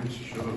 Еще раз.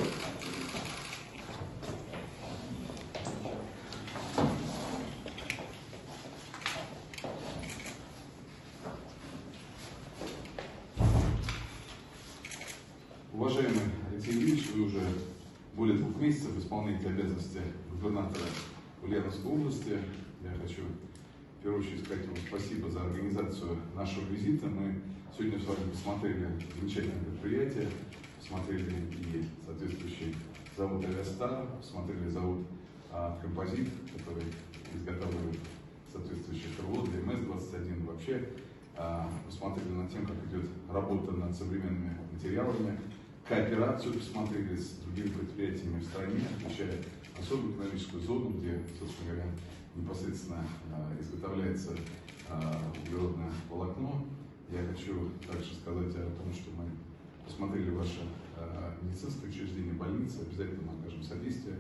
Уважаемый Алексей Юрьевич, вы уже более 2 месяцев исполняете обязанности губернатора Ульяновской области. Я хочу в первую очередь сказать вам спасибо за организацию нашего визита. Мы сегодня с вами посмотрели замечательное предприятие, посмотрели и соответствующий завод «Авиастар», посмотрели завод «Композит», который изготавливает соответствующее крыло для МС-21. Вообще посмотрели над тем, как идет работа над современными материалами, кооперацию посмотрели с другими предприятиями в стране, включая особую экономическую зону, где, собственно говоря, непосредственно изготовляется углеродное волокно. Я хочу также сказать о том, что мы посмотрели ваше медицинское учреждение, больницы, обязательно мы окажем содействие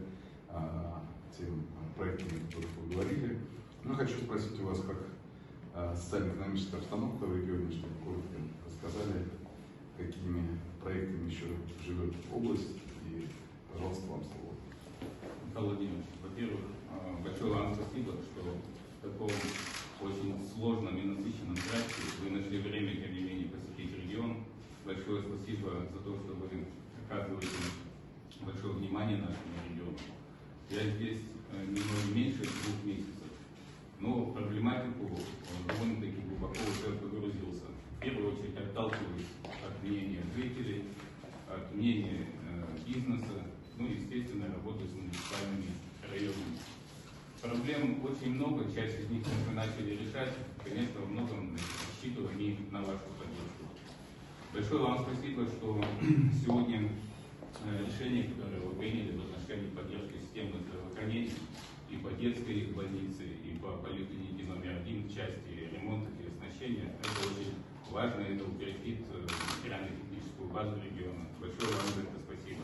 тем проектам, о которых вы говорили. Но хочу спросить у вас, как социально-экономическая обстановка в регионе, чтобы коротко рассказали, какими проектами еще живет область, и, пожалуйста, вам слово. Михаил Владимирович, во-первых, большое вам спасибо, что в таком очень сложном и насыщенном графике вы нашли время, тем не менее, посетить регион. Большое спасибо за то, что вы оказываете большое внимание нашему региону. Я здесь немного меньше 2 месяцев, но в проблематику довольно-таки глубоко уже погрузился. В первую очередь отталкиваюсь от мнения жителей, от мнения бизнеса, ну и, естественно, работаю с муниципальными районами. Проблем очень много, часть из них мы начали решать, конечно, во многом рассчитываем и на вашу поддержку. Большое вам спасибо, что сегодня решение, которое вы приняли в отношении поддержки системы здравоохранения и по детской больнице, и по поликлинике номер 1 в части ремонта и оснащения, это очень важно, это укрепит материально-техническую базу региона. Большое вам за это спасибо.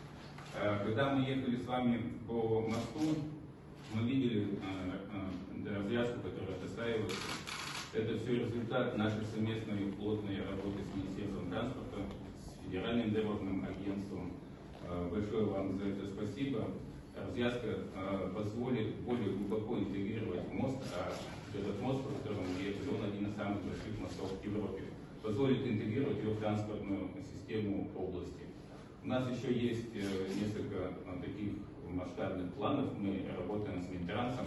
Когда мы ехали с вами по мосту, мы видели развязку, которая достраивается. Это все результат нашей совместной плотной работы с Министерством транспорта, с Федеральным дорожным агентством. Большое вам за это спасибо. Развязка позволит более глубоко интегрировать мост, а этот мост, по которому мы ехали, он один из самых больших мостов в Европе, позволит интегрировать его в транспортную систему области. У нас еще есть несколько таких масштабных планов. Мы работаем с Минтрансом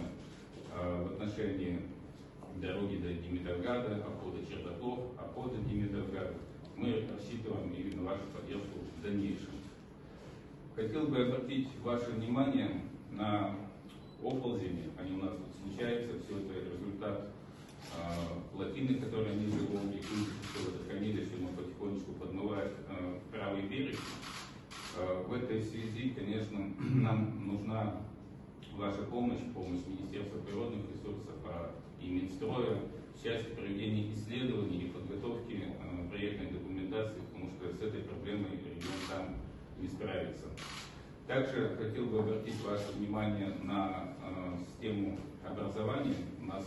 в отношении дороги до Димитровграда, обхода Чердаклов, обхода Димитровграда. Мы рассчитываем именно вашу поддержку в дальнейшем. Хотел бы обратить ваше внимание на оползени. Они у нас тут случаются. Все это результат плотины, которая ниже Волги, все это хранилище, но потихонечку подмывает правый берег. В этой связи, конечно, нам нужна ваша помощь Министерства природных ресурсов и Минстроя в части проведения исследований и подготовки проектной документации, потому что с этой проблемой регион сам не справится. Также хотел бы обратить ваше внимание на систему образования. У нас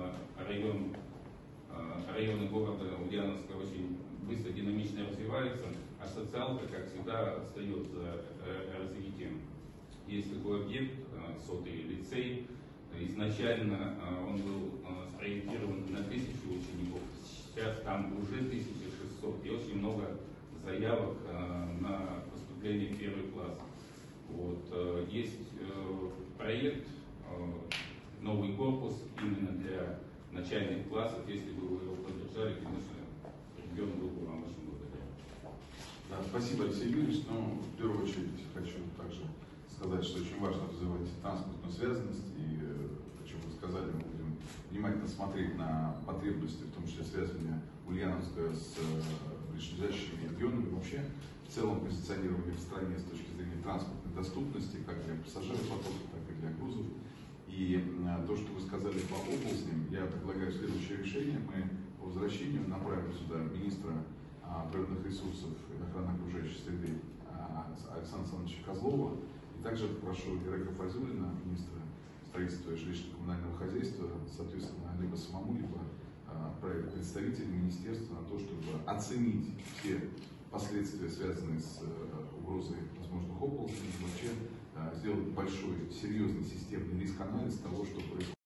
районы города Ульяновска очень быстро, динамично развиваются, а социалка, как всегда, отстает за развитием. Есть такой объект, сотый лицей. Изначально он был спроектирован на 1000 учеников, сейчас там уже 1600, и очень много заявок на поступление в 1 класс. Вот. Есть проект «Новый корпус» именно для начальных классов. Если бы вы его поддержали, конечно, регион был бы вам очень благодарен. Да, спасибо, Алексей Юрьевич. Но в первую очередь хочу также сказать, что очень важно развивать транспортную связанность. И о чем вы сказали, мы будем внимательно смотреть на потребности, в том числе связывания Ульяновска с ближайшими регионами. Вообще, в целом, позиционирование в стране с точки зрения транспортной доступности, как для пассажиропотока, так и для грузов. И то, что вы сказали по оползням, я предлагаю следующее решение. Мы по возвращению направим сюда министра природных ресурсов и охраны окружающей среды Александра Александровича Козлова. И также прошу Ирака Файзуллина, министра строительства и жилищно-коммунального хозяйства, соответственно, либо самому, либо отправить представителей министерства на то, чтобы оценить все последствия, связанные с угрозой оползней, вообще сделать большой, серьезный системный риск-анализ того, что происходит.